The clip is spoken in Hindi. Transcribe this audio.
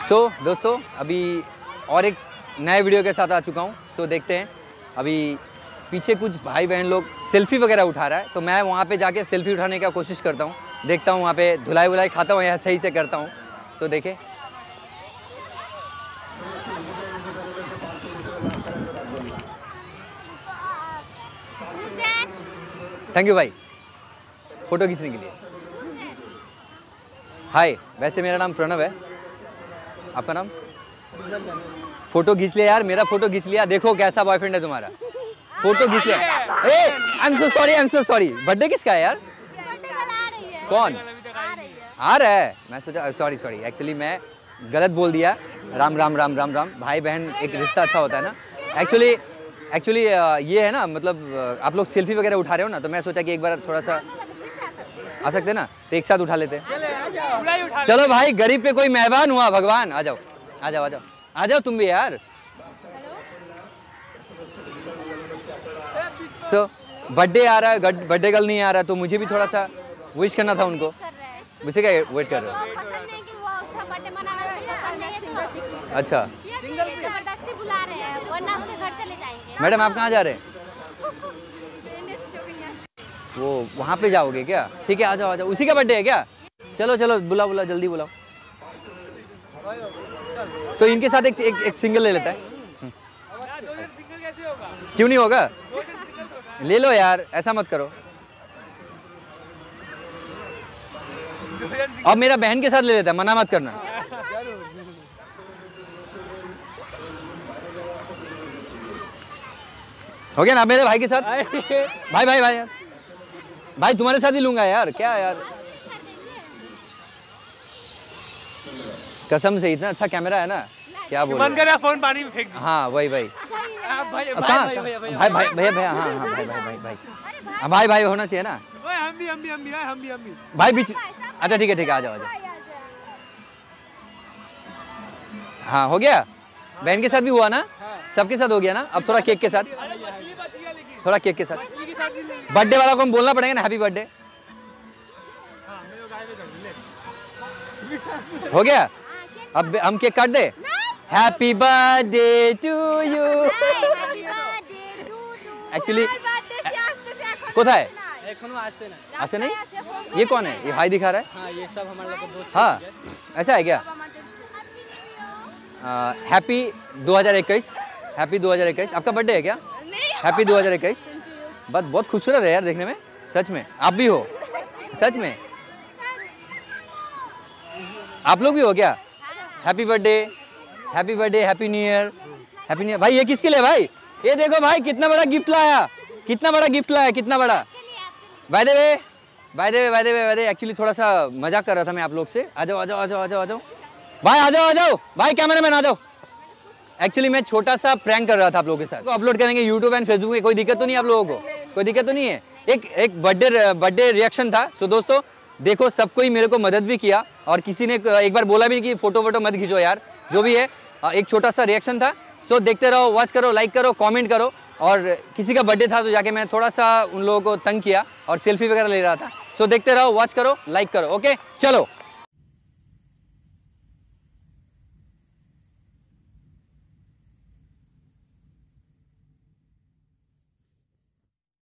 दोस्तों अभी और एक नए वीडियो के साथ आ चुका हूँ। देखते हैं अभी पीछे कुछ भाई बहन लोग सेल्फी वगैरह उठा रहा है, तो मैं वहाँ पे जाके सेल्फी उठाने का कोशिश करता हूँ, देखता हूँ वहाँ पे धुलाई वुलाई खाता हूँ या सही से करता हूँ। देखें थैंक यू भाई फोटो खींचने के लिए। हाय, वैसे मेरा नाम प्रणव है, आपका नाम? फोटो खींच लिया यार, मेरा फोटो खींच लिया। देखो कैसा बॉयफ्रेंड है तुम्हारा, फोटो खींच लिया। I am so sorry. Birthday किसका है यार? कौन आ रहा है? मैं सोचा सॉरी एक्चुअली मैं गलत बोल दिया। राम राम राम राम राम। भाई बहन एक रिश्ता अच्छा होता है ना। एक्चुअली ये है ना, मतलब आप लोग सेल्फी वगैरह उठा रहे हो ना, तो मैं सोचा कि एक बार थोड़ा सा आ सकते ना, तो एक साथ उठा लेते। चलो भाई, गरीब पे कोई मेहरबान हुआ भगवान। आ जाओ आ जाओ आ जाओ आ जाओ तुम भी यार। बर्थडे आ रहा है, बर्थडे गर्ल नहीं आ रहा, तो मुझे भी थोड़ा सा विश करना था उनको। उसे क्या वेट कर रहे हो? अच्छा जबरदस्ती बुला रहे हैं, वरना उसके घर चले जाएंगे। मैडम आप कहाँ जा रहे हैं? वो वहाँ पे जाओगे क्या? ठीक है आ जाओ। उसी का बर्थडे है क्या? चलो बुलाओ जल्दी बुलाओ। तो इनके साथ एक सिंगल ले लेता है। क्यों नहीं होगा? ले लो यार, ऐसा मत करो। अब मेरा बहन के साथ ले लेता है, मना मत करना। हो गया ना मेरे भाई के साथ? भाई यार, भाई तुम्हारे साथ ही लूंगा यार। क्या यार, कसम से इतना अच्छा कैमरा है ना, क्या बोल बंद कर फोन, पानी में फेंक। हाँ वही भाई भैया भाई होना चाहिए ना। हम भी भाई बीच। अच्छा ठीक है आ जाओ। हाँ हो गया, बहन के साथ भी हुआ ना, सबके साथ हो गया ना। अब थोड़ा केक के साथ, बर्थडे वाला को हम बोलना पड़ेगा ना, हैप्पी बर्थडे। हो गया, अब हम केक काट दे। Happy birthday to you. Actually कोथा है? आज से नहीं। ये कौन है? ये हाई दिखा रहा है। हाँ, ये सब हमारे लोग दोस्त। हाँ ऐसा है क्या? हैप्पी 2021। हैप्पी 2021। आपका बर्थडे है क्या? हैप्पी 2021। बहुत खूबसूरत है यार देखने में, सच में। आप भी हो? सच में आप लोग भी हो क्या? Happy birthday happy new year. भाई ये किसके लिए भाई? ये देखो भाई कितना बड़ा गिफ्ट लाया, कितना बड़ा। बाय द वे एक्चुअली थोड़ा सा मजाक कर रहा था मैं आप लोग से। आ जाओ भाई, आ जाओ भाई, कैमरामैन आ जाओ। एक्चुअली मैं छोटा सा प्रैंक कर रहा था आप लोगों के साथ। तो अपलोड करेंगे यूट्यूब एंड फेसबुक में, कोई दिक्कत तो नहीं आप लोगों को? कोई दिक्कत तो नहीं है? एक बर्थडे रिएक्शन था। दोस्तों देखो, सब कोई मेरे को मदद भी किया और किसी ने एक बार बोला भी कि फोटो मत खींचो यार, जो भी है। एक छोटा सा रिएक्शन था। देखते रहो, वॉच करो, लाइक करो, कमेंट करो। और किसी का बर्थडे था तो जाके मैं थोड़ा सा उन लोगों को तंग किया और सेल्फी वगैरह ले रहा था। देखते रहो, वॉच करो, लाइक करो। ओके चलो।